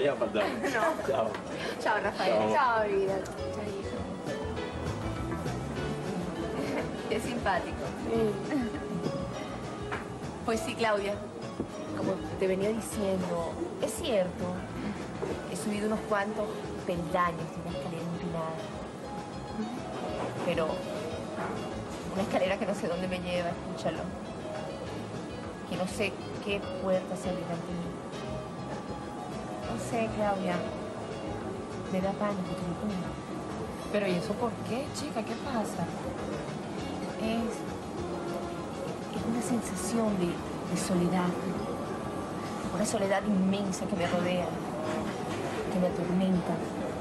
vaya a faltar. No. Chao. Chao, Rafael. Chao, vida. Qué simpático. Pues sí, Claudia. Como te venía diciendo, es cierto. He subido unos cuantos peldaños de una escalera empinada. Pero una escalera que no sé dónde me lleva, escúchalo. Que no sé qué puerta se abrirá ante mí. No sé, Claudia. Me da pánico, te lo juro. ¿Pero y eso por qué, chica? ¿Qué pasa? Es una sensación de soledad. Una soledad inmensa que me rodea, que me atormenta.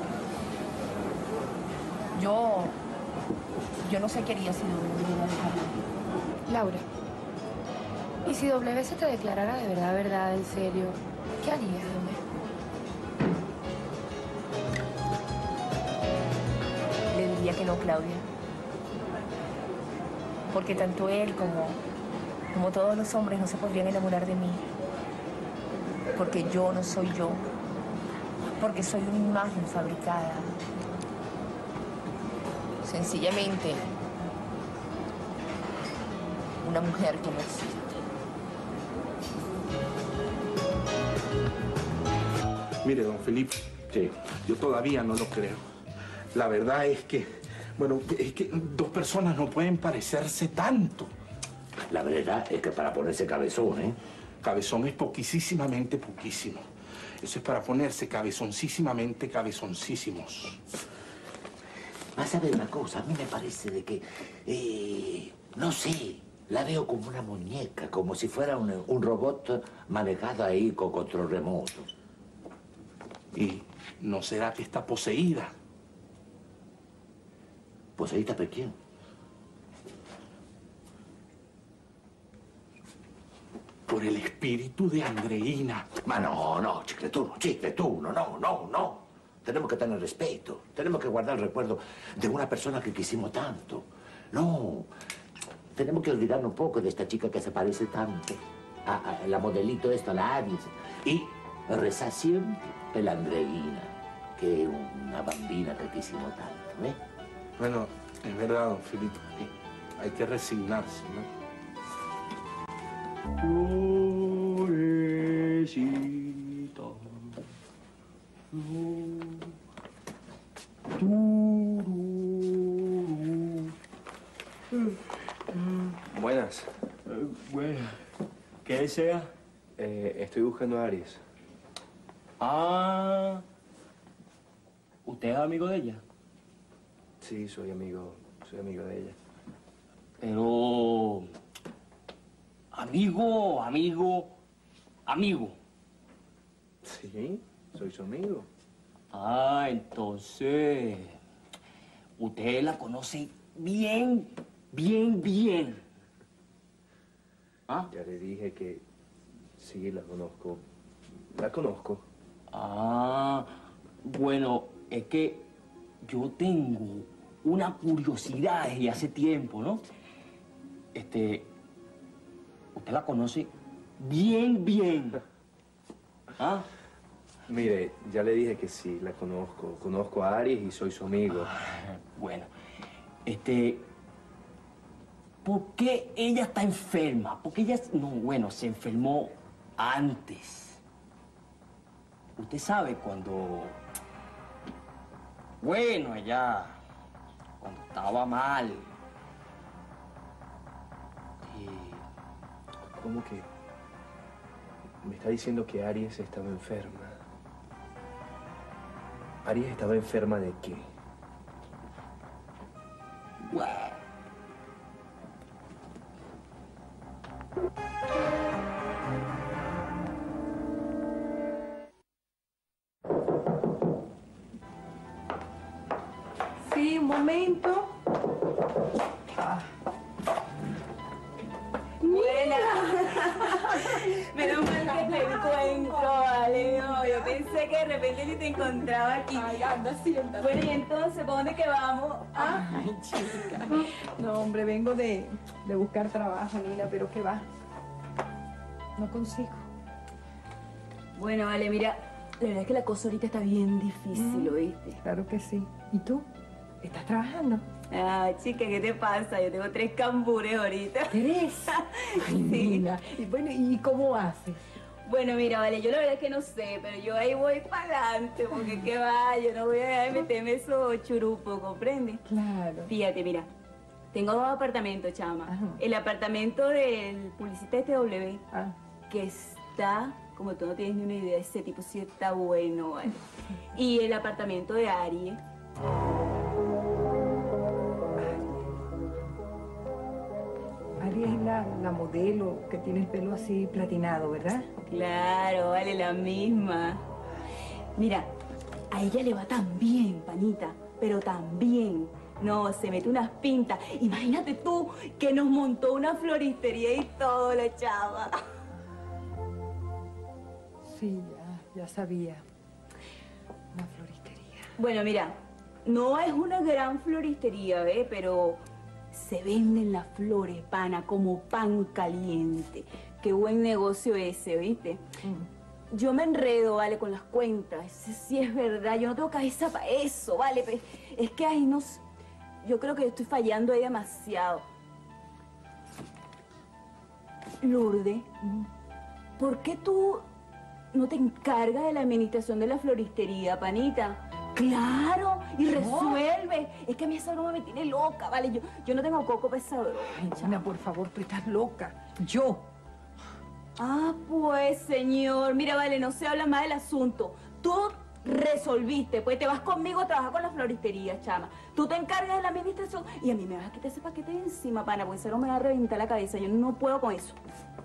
Yo no sé qué haría si no me hubiera dejado. Laura, ¿y si W se te declarara de verdad, en serio? ¿Qué harías, dime? Le diría que no, Claudia. Porque tanto él como todos los hombres no se podrían enamorar de mí. Porque yo no soy yo. Porque soy una imagen fabricada. Sencillamente, una mujer que no existe. Mire, don Felipe, Sí. yo todavía no lo creo. La verdad es que, bueno, es que dos personas no pueden parecerse tanto. La verdad es que para ponerse cabezón, ¿eh? Cabezón es poquísimamente poquísimo. Eso es para ponerse cabezoncísimamente cabezoncísimos. Vas a ver una cosa, a mí me parece de que, no sé, la veo como una muñeca, como si fuera un robot manejado ahí con control remoto. ¿Y no será que está poseída? ¿Poseída por quién? Por el espíritu de Andreina. Ma no, chicletuno, no. Tenemos que tener respeto, tenemos que guardar el recuerdo de una persona que quisimos tanto. No, tenemos que olvidarnos un poco de esta chica que se parece tanto a la modelito esta, la Aries. Y rezar siempre en la Andreina, que es una bambina que quisimos tanto, ¿eh? Bueno, es verdad, don Felipe. Hay que resignarse, ¿no? Florecita. Buenas. Bueno, ¿qué desea? Estoy buscando a Aries. Ah, ¿usted es amigo de ella? Sí, soy amigo de ella. Pero... amigo. Sí, soy su amigo. Ah, entonces... usted la conoce bien. ¿Ah? Ya le dije que sí, la conozco. La conozco. Ah, bueno, es que yo tengo una curiosidad desde hace tiempo, ¿no? Usted la conoce bien. ¿Ah? Mire, ya le dije que sí, la conozco. Conozco a Aries y soy su amigo. Bueno, ¿por qué ella está enferma? Porque ella, no, bueno, se enfermó antes. Usted sabe cuando... bueno, ella... cuando estaba mal. ¿Cómo que? Me está diciendo que Aries estaba enferma. ¿Aries estaba enferma de qué? Wow. Sí, un momento. Buena. Menos mal que te encuentro, vale. No, yo pensé que de repente ni te encontraba aquí. Ay, anda, siéntate. Bueno, y entonces, ¿para dónde que vamos? ¿Ah? Ay, chica. No, hombre, vengo de buscar trabajo, Nina, pero ¿qué va? No consigo. Bueno, vale, mira, La verdad es que la cosa ahorita está bien difícil, ¿oíste? Claro que sí. ¿Y tú? ¿Estás trabajando? Ah, chica, ¿qué te pasa? Yo tengo 3 cambures ahorita. ¿3? Ay, Nina. Y bueno, ¿y cómo haces? Bueno, mira, vale, yo la verdad es que no sé, pero yo ahí voy para adelante, porque qué va, yo no voy a meterme esos churupos, ¿comprendes? Claro. Fíjate, mira, tengo 2 apartamentos, chama. Ajá. El apartamento del publicista SW, Ah. que está, como tú no tienes ni una idea, ese tipo sí está bueno, ¿vale? Y el apartamento de Aries. Ari es la modelo que tiene el pelo así platinado, ¿verdad? Claro, vale, la misma. Mira, a ella le va tan bien, panita, pero tan bien. No, se mete unas pintas. Imagínate tú que nos montó una floristería y todo, la chava. Sí, ya sabía. Una floristería. Bueno, mira, no es una gran floristería, ¿ves? Pero se venden las flores, pana, como pan caliente. Qué buen negocio ese, ¿viste? Yo me enredo, ¿vale? Con las cuentas. Sí es verdad, yo no tengo cabeza para eso, ¿vale? Pero es que, ay, no sé. Yo creo que estoy fallando ahí demasiado. Lourdes, ¿por qué tú no te encargas de la administración de la floristería, panita? ¡Claro! Y resuelve. Es que a mí esa broma me tiene loca, ¿vale? Yo no tengo coco para esa broma. Ay, China, por favor, tú estás loca. Yo. Ah, pues, señor. Mira, vale, no se habla más del asunto. Tú resolviste, pues te vas conmigo a trabajar con la floristería, chama. Tú te encargas de la administración y a mí me vas a quitar ese paquete de encima, pana, porque eso no me va a reventar la cabeza. Yo no puedo con eso.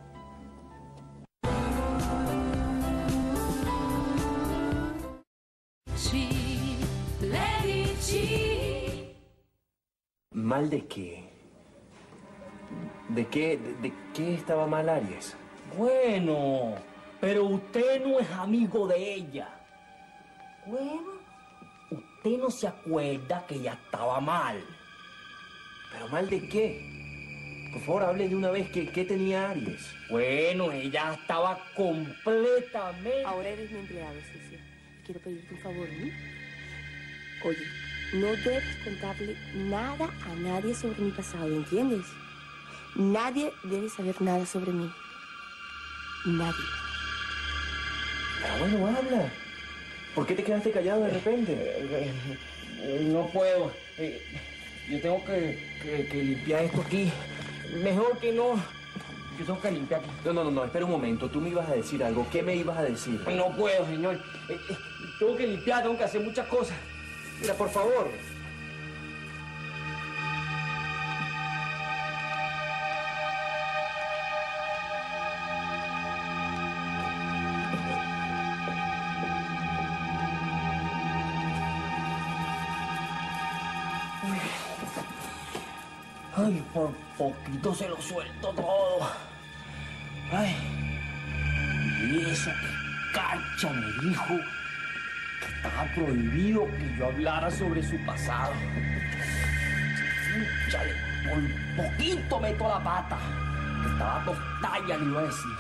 ¿Mal de qué? ¿De qué estaba mal Aries? Bueno, pero usted no es amigo de ella. Bueno, usted no se acuerda que ella estaba mal. ¿Pero mal de qué? Por favor, hable de una vez. ¿Qué tenía Aries? Bueno, ella estaba completamente... Ahora eres mi empleado, Cecilia. Quiero pedirte un favor, ¿no? Oye, no debes contarle nada a nadie sobre mi pasado, ¿entiendes? Nadie debe saber nada sobre mí. Nadie. Pero bueno, habla. ¿Por qué te quedaste callado de repente? No puedo. Yo tengo que limpiar esto aquí. Mejor que no. Yo tengo que limpiar aquí. No, espera un momento. Tú me ibas a decir algo. ¿Qué me ibas a decir? No puedo, señor. Tengo que limpiar, tengo que hacer muchas cosas. Mira, por favor. Ay, por poquito se lo suelto todo. Ay. Y eso que Cacha me dijo que estaba prohibido que yo hablara sobre su pasado. Chale, por poquito meto la pata. Que estaba tostada, ya le iba a decir.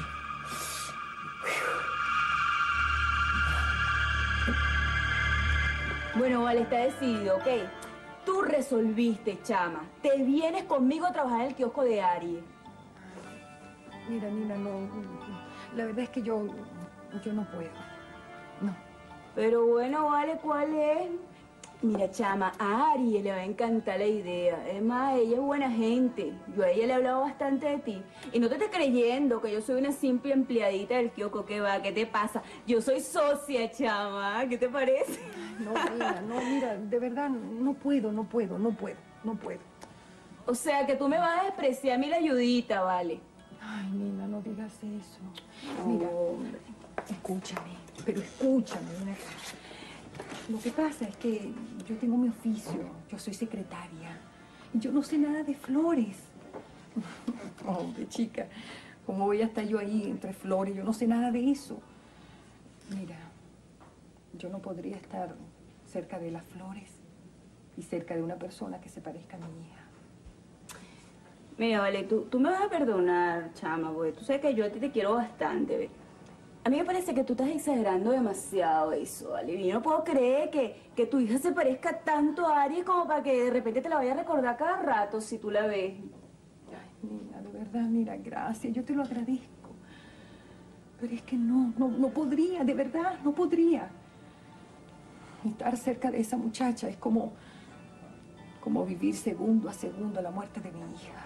Bueno, vale, está decidido, ¿ok? Tú resolviste, chama. Te vienes conmigo a trabajar en el kiosco de Aries. Mira, Nina, no. La verdad es que yo no puedo. No. Pero bueno, vale, ¿cuál es? Mira, chama, a Aries le va a encantar la idea. Además, ella es buena gente. Yo a ella le he hablado bastante de ti. Y no te estés creyendo que yo soy una simple empleadita del kiosco. ¿Qué va? ¿Qué te pasa? Yo soy socia, chama. ¿Qué te parece? No, Nina, no, mira, de verdad, no puedo. O sea, que tú me vas a despreciar a mí la ayudita, ¿vale? Ay, Nina, no digas eso. Mira, escúchame, Nina. Lo que pasa es que yo tengo mi oficio, yo soy secretaria, y yo no sé nada de flores. Hombre, chica, ¿cómo voy a estar yo ahí entre flores? Yo no sé nada de eso. Mira, yo no podría estar cerca de las flores y cerca de una persona que se parezca a mi hija. Mira, vale, tú me vas a perdonar, chama, porque tú sabes que yo a ti te quiero bastante, ¿ves? A mí me parece que tú estás exagerando demasiado eso, ¿vale? Yo no puedo creer que tu hija se parezca tanto a Aries como para que de repente te la vaya a recordar cada rato si tú la ves. Ay, Nina, de verdad, mira, gracias. Yo te lo agradezco. Pero es que no podría, de verdad, no podría. Estar cerca de esa muchacha es como vivir segundo a segundo la muerte de mi hija.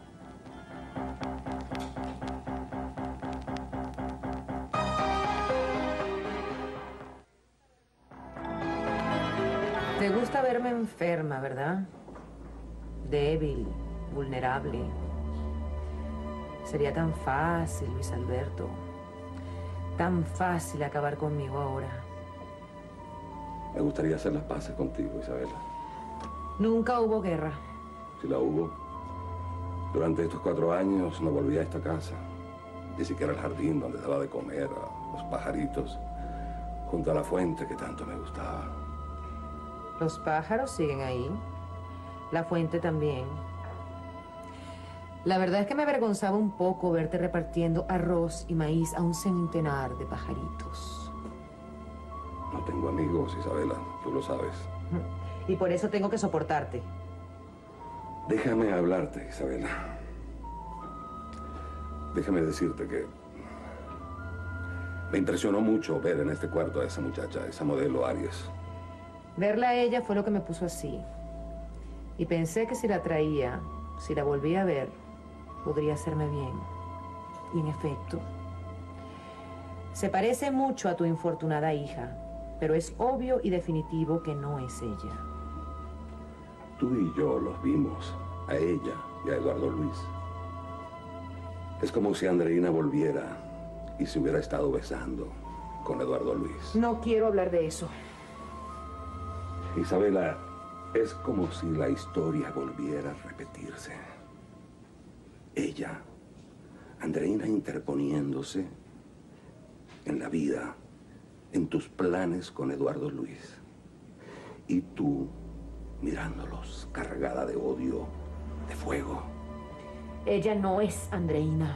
Te gusta verme enferma, ¿verdad? Débil, vulnerable. Sería tan fácil, Luis Alberto. Tan fácil acabar conmigo ahora. Me gustaría hacer las paces contigo, Isabela. Nunca hubo guerra. Si la hubo. Durante estos 4 años no volví a esta casa. Ni siquiera al jardín donde daba de comer a los pajaritos. Junto a la fuente que tanto me gustaba. Los pájaros siguen ahí. La fuente también. La verdad es que me avergonzaba un poco verte repartiendo arroz y maíz a un centenar de pajaritos. No tengo amigos, Isabela, tú lo sabes. Y por eso tengo que soportarte. Déjame hablarte, Isabela. Déjame decirte que me impresionó mucho ver en este cuarto a esa muchacha, esa modelo Aries. Verla a ella fue lo que me puso así. Y pensé que si la traía, si la volvía a ver, podría hacerme bien. Y en efecto, se parece mucho a tu infortunada hija, pero es obvio y definitivo que no es ella. Tú y yo los vimos, a ella y a Eduardo Luis. Es como si Andreina volviera y se hubiera estado besando con Eduardo Luis. No quiero hablar de eso. Isabela, es como si la historia volviera a repetirse. Ella, Andreina interponiéndose en la vida, en tus planes con Eduardo Luis. Y tú mirándolos, cargada de odio, de fuego. Ella no es Andreina.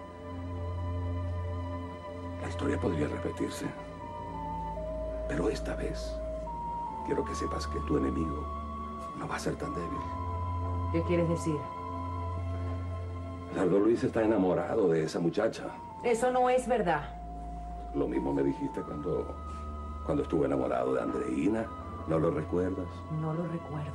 La historia podría repetirse. Pero esta vez, quiero que sepas que tu enemigo no va a ser tan débil. ¿Qué quieres decir? Eduardo Luis está enamorado de esa muchacha. Eso no es verdad. Lo mismo me dijiste cuando estuve enamorado de Andreina. ¿No lo recuerdas? No lo recuerdo.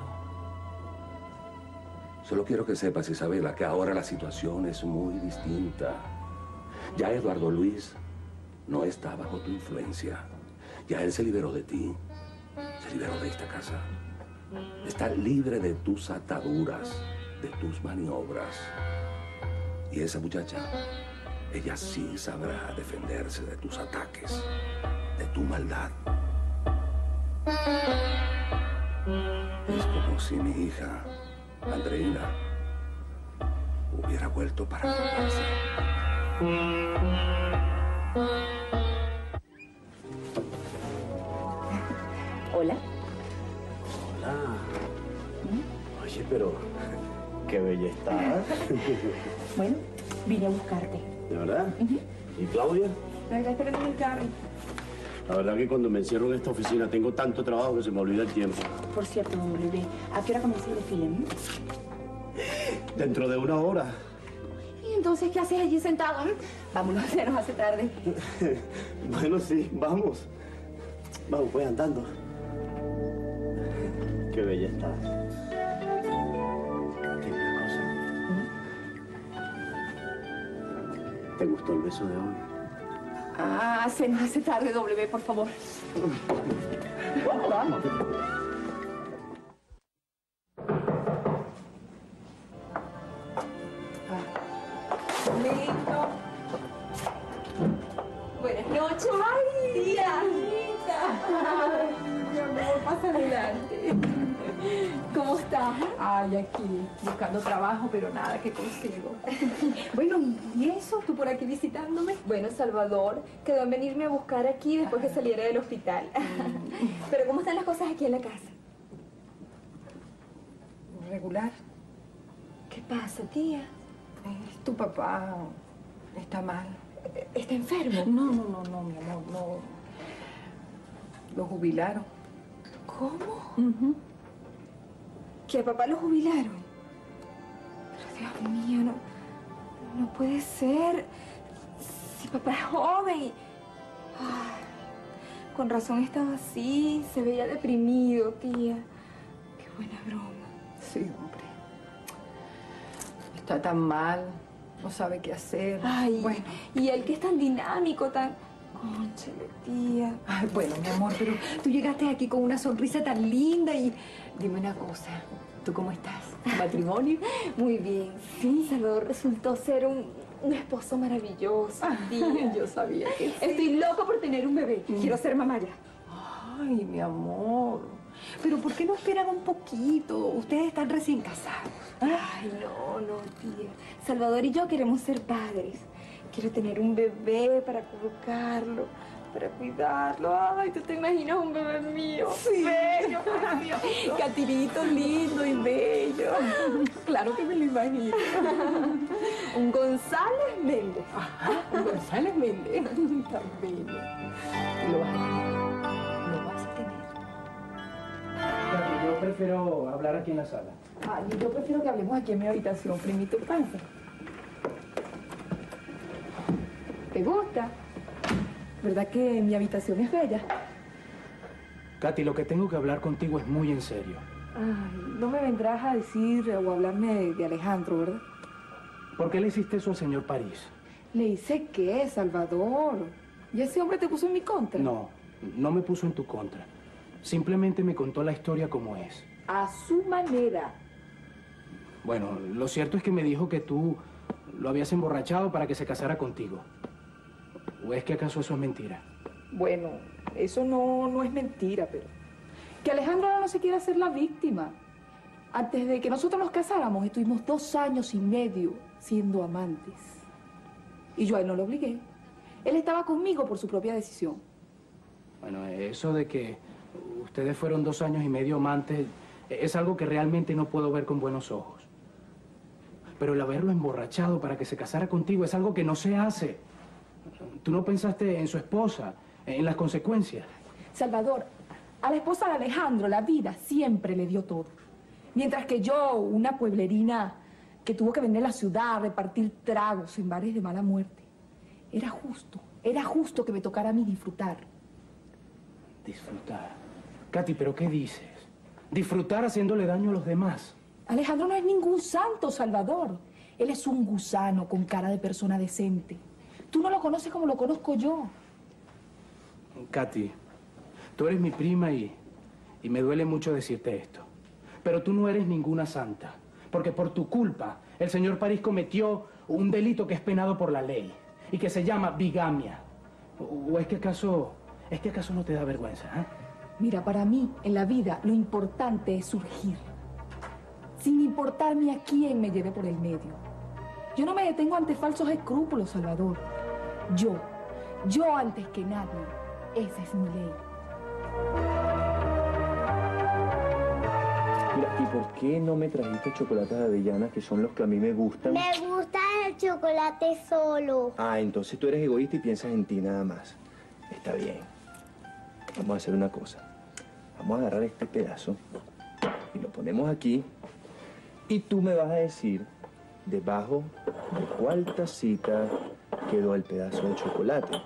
Solo quiero que sepas, Isabela, que ahora la situación es muy distinta. Ya Eduardo Luis no está bajo tu influencia. Ya él se liberó de ti. Se liberó de esta casa. Está libre de tus ataduras, de tus maniobras. Y esa muchacha, ella sí sabrá defenderse de tus ataques, de tu maldad. Es como si mi hija, Andreina, hubiera vuelto para casarse. Hola. Hola. Oye, pero qué bella estás. Bueno, vine a buscarte. ¿De verdad? ¿Y Claudia? La verdad, esperando en el carro. La verdad que cuando me encierro en esta oficina tengo tanto trabajo que se me olvida el tiempo. Por cierto, bebé, ¿a qué hora comienza el desfile? Dentro de 1 hora. ¿Y entonces qué haces allí sentada? Vámonos, se nos hace tarde. Bueno, sí, vamos. Vamos, pues andando. Qué bella estás. Dime una cosa. ¿Te gustó el beso de hoy? Ah, se nos hace tarde, W, por favor. Vamos. Lindo. Buenas noches. ¡Ay, tía! Ay, mi amor, pasa adelante. ¿Cómo estás? Ay, aquí, buscando trabajo, pero nada que consigo. Bueno, ¿y eso? ¿Tú por aquí visitándome? Bueno, Salvador quedó en venirme a buscar aquí después que saliera del hospital. Pero ¿cómo están las cosas aquí en la casa? Regular. ¿Qué pasa, tía? Tu papá está mal. ¿Está enfermo? No, mi amor, no. Lo jubilaron. ¿Cómo? ¿Que a papá lo jubilaron? Pero Dios mío, no puede ser. Si papá es joven y... Ay, con razón estaba así, se veía deprimido, tía. Qué buena broma. Sí, hombre. Está tan mal, no sabe qué hacer. Ay, bueno. Y él que es tan dinámico, tan... Cónchale, tía. Ay, bueno, mi amor, pero tú llegaste aquí con una sonrisa tan linda y... Dime una cosa, ¿tú cómo estás? ¿Tu matrimonio? Muy bien. Sí, Salvador resultó ser un esposo maravilloso, tía. Yo sabía que sí. Estoy loca por tener un bebé. Quiero ser mamá ya. Ay, mi amor. Pero ¿por qué no esperan un poquito? Ustedes están recién casados. Ay, no, tía. Salvador y yo queremos ser padres. Quiero tener un bebé para colocarlo, para cuidarlo. Ay, ¿tú te imaginas un bebé mío? Sí. Bello, precioso. Catirito lindo y bello. Claro que me lo imagino. Un González Méndez. Ajá, un González Méndez. Tan bello. Y lo vas a tener. Lo vas a tener. Yo prefiero hablar aquí en la sala. Ay, yo prefiero que hablemos aquí en mi habitación, primito. Panza. ¿Te gusta? ¿Verdad que mi habitación es bella? Katy, lo que tengo que hablar contigo es muy en serio. Ay, no me vendrás a decir o a hablarme de Alejandro, ¿verdad? ¿Por qué le hiciste eso al señor París? ¿Le hice qué, Salvador? ¿Y ese hombre te puso en mi contra? No me puso en tu contra. Simplemente me contó la historia como es. A su manera. Bueno, lo cierto es que me dijo que tú lo habías emborrachado para que se casara contigo. ¿O es que acaso eso es mentira? Bueno, eso no es mentira, pero... Que Alejandro ahora no se quiere hacer la víctima. Antes de que nosotros nos casáramos, estuvimos 2 años y medio siendo amantes. Y yo a él no lo obligué. Él estaba conmigo por su propia decisión. Bueno, eso de que ustedes fueron 2 años y medio amantes es algo que realmente no puedo ver con buenos ojos. Pero el haberlo emborrachado para que se casara contigo es algo que no se hace. Tú no pensaste en su esposa, en las consecuencias. Salvador, a la esposa de Alejandro la vida siempre le dio todo. Mientras que yo, una pueblerina que tuvo que venir a la ciudad a repartir tragos en bares de mala muerte, era justo que me tocara a mí disfrutar. Disfrutar. Katy, ¿pero qué dices? Disfrutar haciéndole daño a los demás. Alejandro no es ningún santo, Salvador. Él es un gusano con cara de persona decente. Tú no lo conoces como lo conozco yo. Katy, tú eres mi prima y me duele mucho decirte esto. Pero tú no eres ninguna santa. Porque por tu culpa, el señor París cometió un delito que es penado por la ley y que se llama bigamia. ¿O es que acaso no te da vergüenza, eh? Mira, para mí, en la vida, lo importante es surgir. Sin importarme a quién me lleve por el medio. Yo no me detengo ante falsos escrúpulos, Salvador. Yo antes que nadie. Esa es mi ley. Mira, ¿y por qué no me trajiste chocolates de avellanas, que son los que a mí me gustan? Me gusta el chocolate solo. Ah, entonces tú eres egoísta y piensas en ti nada más. Está bien. Vamos a hacer una cosa. Vamos a agarrar este pedazo y lo ponemos aquí. Y tú me vas a decir debajo de cuál tacita quedó el pedazo de chocolate.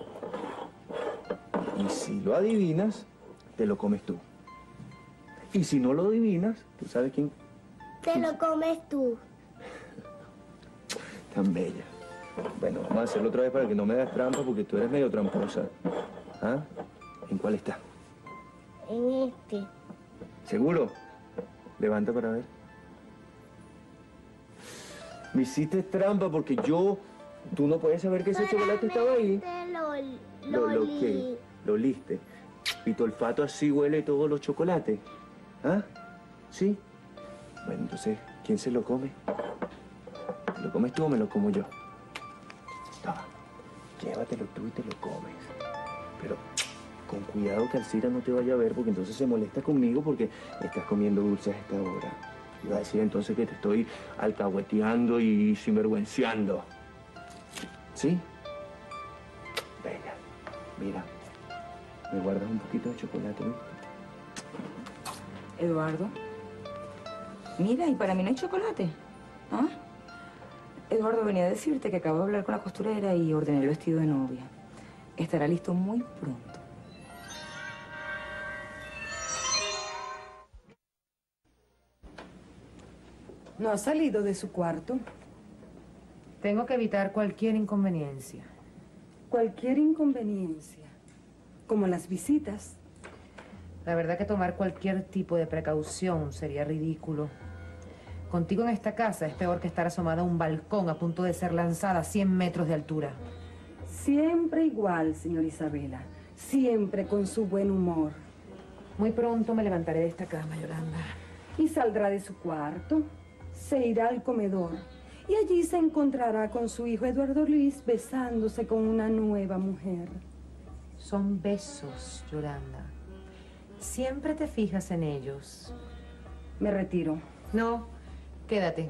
Y si lo adivinas, te lo comes tú. Y si no lo adivinas, ¿tú sabes quién? Te lo comes tú. Tan bella. Bueno, vamos a hacerlo otra vez para que no me hagas trampa, porque tú eres medio tramposa. ¿Ah? ¿En cuál está? En este. ¿Seguro? Levanta para ver. Me hiciste trampa porque tú no puedes saber que ese chocolate estaba ahí. Lo oliste. Y tu olfato así huele todos los chocolates. ¿Ah? ¿Sí? Bueno, entonces, ¿quién se lo come? ¿Te lo comes tú o me lo como yo? Toma, llévatelo tú y te lo comes. Pero con cuidado que Alcira no te vaya a ver, porque entonces se molesta conmigo porque estás comiendo dulces a esta hora. Y va a decir entonces que te estoy alcahueteando y sinvergüenciando. ¿Sí? Mira, ¿me guardas un poquito de chocolate, ¿viste? Eduardo, mira, y para mí no hay chocolate. ¿Ah? Eduardo, venía a decirte que acabo de hablar con la costurera y ordené el vestido de novia. Estará listo muy pronto. ¿No ha salido de su cuarto? Tengo que evitar cualquier inconveniencia. Cualquier inconveniencia, como las visitas. La verdad que tomar cualquier tipo de precaución sería ridículo. Contigo en esta casa es peor que estar asomada a un balcón a punto de ser lanzada a 100 metros de altura. Siempre igual, señor Isabela. Siempre con su buen humor. Muy pronto me levantaré de esta cama, Yolanda. Y saldrá de su cuarto, se irá al comedor y allí se encontrará con su hijo Eduardo Luis besándose con una nueva mujer. Son besos, Yolanda. Siempre te fijas en ellos. Me retiro. No, quédate.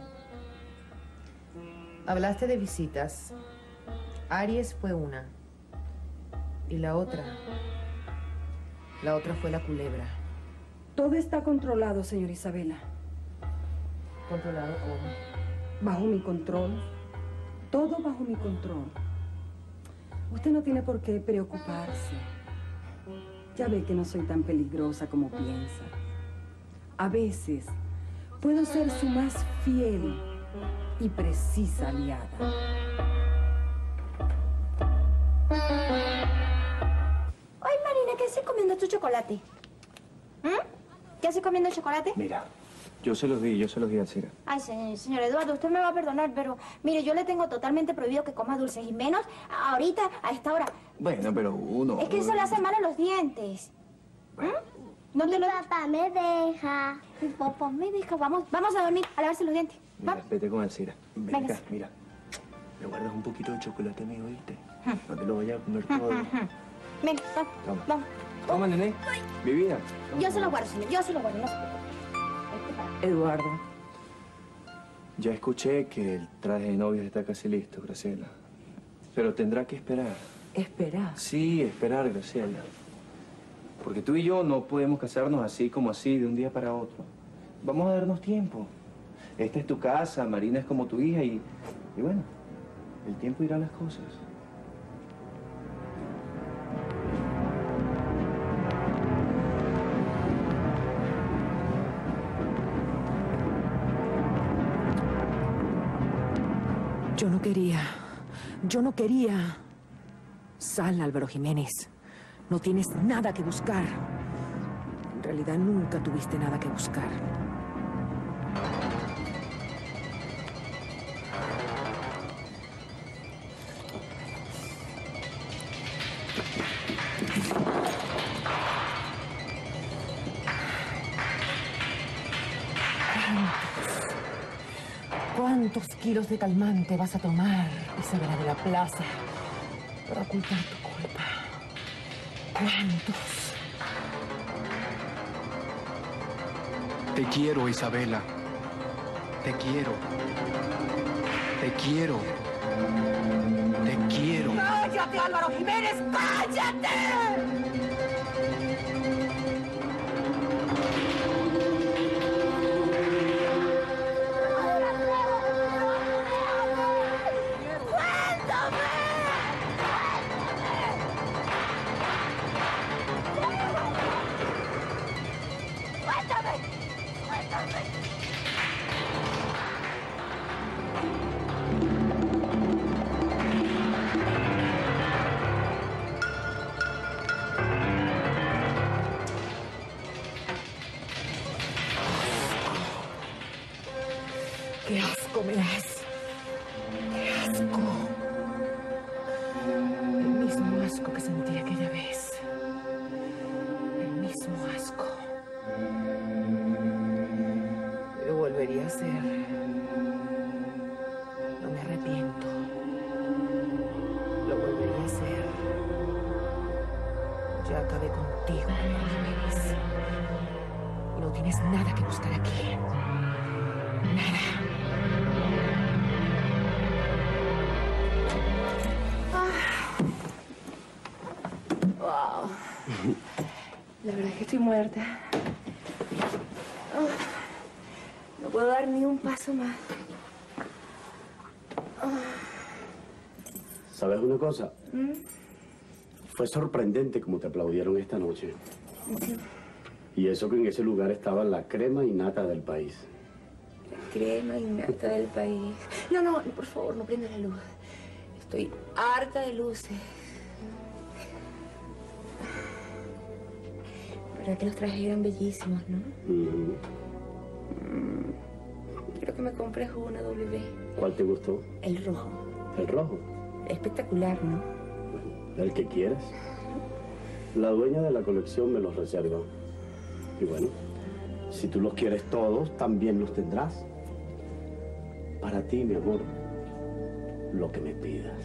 Hablaste de visitas. Aries fue una. Y la otra fue la culebra. Todo está controlado, señor Isabela. ¿Controlado cómo? Bajo mi control. Todo bajo mi control. Usted no tiene por qué preocuparse. Ya ve que no soy tan peligrosa como piensa. A veces puedo ser su más fiel y precisa aliada. Ay, Marina, ¿qué haces comiendo tu chocolate? ¿Qué haces comiendo el chocolate? Mira, yo se los di a Alcira. Ay, señor Eduardo, usted me va a perdonar, pero mire, yo le tengo totalmente prohibido que coma dulces, y menos ahorita, a esta hora. Bueno, pero uno... Es que eso le hace mal a los dientes. No te lo... papá me deja. Mi papá me deja. Vamos a dormir, a lavarse los dientes. Mira, vete con Alcira. Ven Venga. acá, mira. Me guardas un poquito de chocolate mío, ¿viste? No te lo vayas a comer todo. Venga, Toma. vamos. Toma, nene. Mi vida. Yo se lo guardo, señor, yo se lo guardo. No se preocupe. Eduardo. Ya escuché que el traje de novia está casi listo, Graciela. Pero tendrá que esperar. ¿Esperar? Sí, esperar, Graciela. Porque tú y yo no podemos casarnos así como así, de un día para otro. Vamos a darnos tiempo. Esta es tu casa, Marina es como tu hija y bueno, el tiempo irá a las cosas. Yo no quería. Sal, Álvaro Jiménez. No tienes nada que buscar. En realidad nunca tuviste nada que buscar. ¿Cuántos kilos de calmante vas a tomar, Isabela de la Plaza, para ocultar tu culpa? ¿Cuántos? Te quiero, Isabela. Te quiero. Te quiero. Te quiero. ¡Cállate, Álvaro Jiménez! ¡Cállate! ¡Qué asco me das! ¡Qué asco! El mismo asco que sentí aquella vez. El mismo asco. Lo volvería a hacer. No me arrepiento. Lo volvería a hacer. Ya acabé contigo, Jiménez. Y no tienes nada que buscar aquí. Nada. La verdad es que estoy muerta. No puedo dar ni un paso más. ¿Sabes una cosa? Fue sorprendente como te aplaudieron esta noche. Y eso que en ese lugar estaba la crema y nata del país. Crema y nata del país. No, por favor, no prenda la luz. Estoy harta de luces. ¿Verdad que los trajes eran bellísimos, no? Quiero que me compres una W. ¿Cuál te gustó? El rojo. ¿El rojo? Espectacular, ¿no? El que quieras. La dueña de la colección me los reserva. Y bueno, si tú los quieres todos, también los tendrás. Para ti, mi amor, lo que me pidas.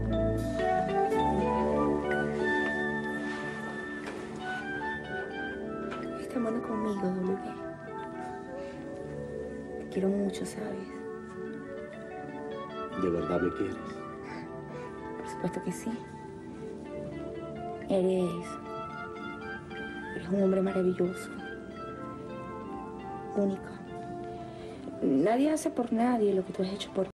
Está bueno conmigo, W. Te quiero mucho, ¿sabes? ¿De verdad me quieres? Por supuesto que sí. Eres un hombre maravilloso. Único. Nadie hace por nadie lo que tú has hecho por